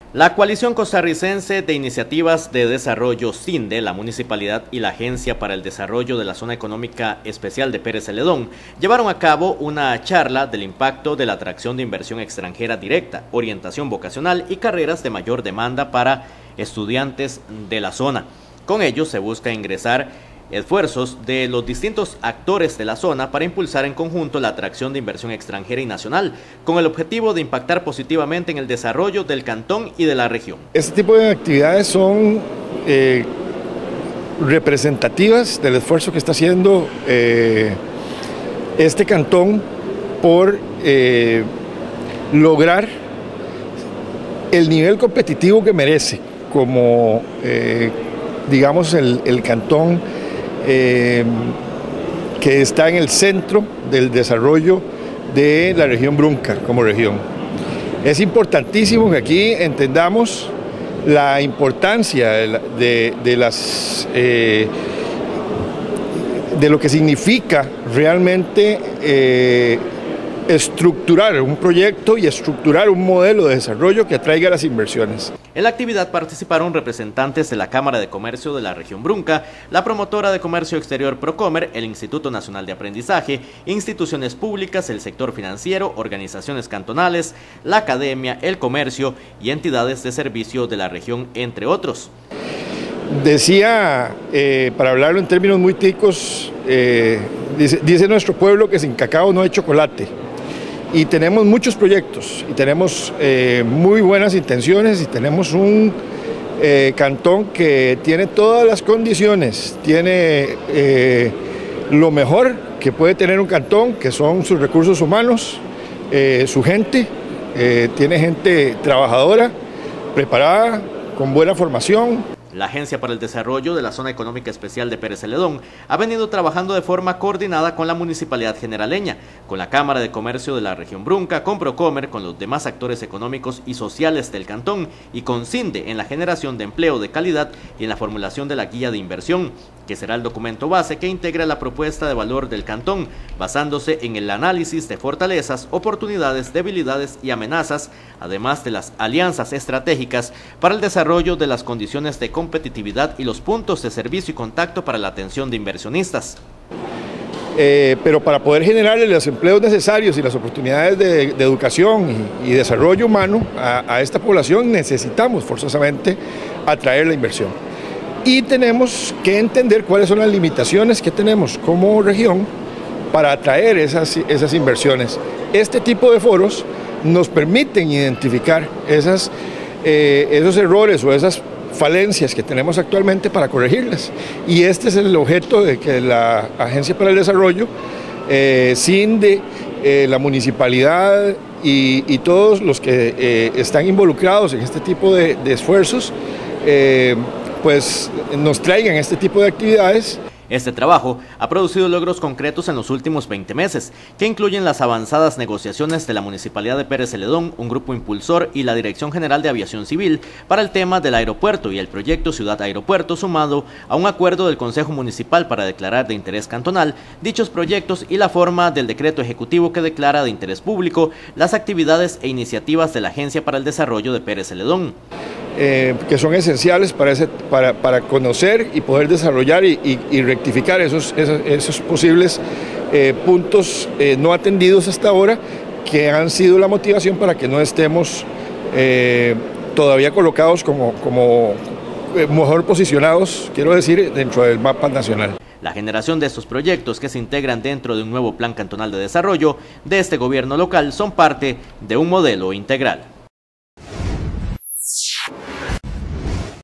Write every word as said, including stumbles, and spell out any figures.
La Coalición Costarricense de Iniciativas de Desarrollo CINDE, la Municipalidad y la Agencia para el Desarrollo de la Zona Económica Especial de Pérez Celedón llevaron a cabo una charla del impacto de la atracción de inversión extranjera directa, orientación vocacional y carreras de mayor demanda para estudiantes de la zona. Con ello se busca ingresar esfuerzos de los distintos actores de la zona para impulsar en conjunto la atracción de inversión extranjera y nacional, con el objetivo de impactar positivamente en el desarrollo del cantón y de la región. Este tipo de actividades son eh, representativas del esfuerzo que está haciendo eh, este cantón por eh, lograr el nivel competitivo que merece como, eh, digamos, el, el cantón Eh, que está en el centro del desarrollo de la región Brunca como región. Es importantísimo que aquí entendamos la importancia de, de, de, las, eh, de lo que significa realmente eh, estructurar un proyecto y estructurar un modelo de desarrollo que atraiga las inversiones. En la actividad participaron representantes de la Cámara de Comercio de la región Brunca, la promotora de comercio exterior Procomer, el Instituto Nacional de Aprendizaje, instituciones públicas, el sector financiero, organizaciones cantonales, la academia, el comercio y entidades de servicio de la región, entre otros. Decía, eh, para hablarlo en términos muy ticos, eh, dice, dice nuestro pueblo que sin cacao no hay chocolate. Y tenemos muchos proyectos y tenemos eh, muy buenas intenciones y tenemos un eh, cantón que tiene todas las condiciones, tiene eh, lo mejor que puede tener un cantón, que son sus recursos humanos, eh, su gente, eh, tiene gente trabajadora, preparada, con buena formación. La Agencia para el Desarrollo de la Zona Económica Especial de Pérez Celedón ha venido trabajando de forma coordinada con la Municipalidad Generaleña, con la Cámara de Comercio de la región Brunca, con Procomer, con los demás actores económicos y sociales del cantón y con CINDE en la generación de empleo de calidad y en la formulación de la guía de inversión, que será el documento base que integra la propuesta de valor del cantón, basándose en el análisis de fortalezas, oportunidades, debilidades y amenazas, además de las alianzas estratégicas para el desarrollo de las condiciones de competitividad y los puntos de servicio y contacto para la atención de inversionistas. Eh, pero para poder generar los empleos necesarios y las oportunidades de, de educación y, y desarrollo humano a, a esta población necesitamos forzosamente atraer la inversión. Y tenemos que entender cuáles son las limitaciones que tenemos como región para atraer esas, esas inversiones. Este tipo de foros nos permiten identificar esas, eh, esos errores o esas falencias que tenemos actualmente para corregirlas. Y este es el objeto de que la Agencia para el Desarrollo, eh, CINDE, eh, la municipalidad y, y todos los que eh, están involucrados en este tipo de, de esfuerzos, eh, pues nos traigan este tipo de actividades. Este trabajo ha producido logros concretos en los últimos veinte meses, que incluyen las avanzadas negociaciones de la Municipalidad de Pérez Celedón, un grupo impulsor y la Dirección General de Aviación Civil para el tema del aeropuerto y el proyecto Ciudad Aeropuerto, sumado a un acuerdo del Consejo Municipal para declarar de interés cantonal dichos proyectos y la forma del decreto ejecutivo que declara de interés público las actividades e iniciativas de la Agencia para el Desarrollo de Pérez Celedón. Eh, que son esenciales para, ese, para, para conocer y poder desarrollar y, y, y rectificar esos, esos, esos posibles eh, puntos eh, no atendidos hasta ahora, que han sido la motivación para que no estemos eh, todavía colocados como, como eh, mejor posicionados, quiero decir, dentro del mapa nacional. La generación de estos proyectos que se integran dentro de un nuevo plan cantonal de desarrollo de este gobierno local son parte de un modelo integral.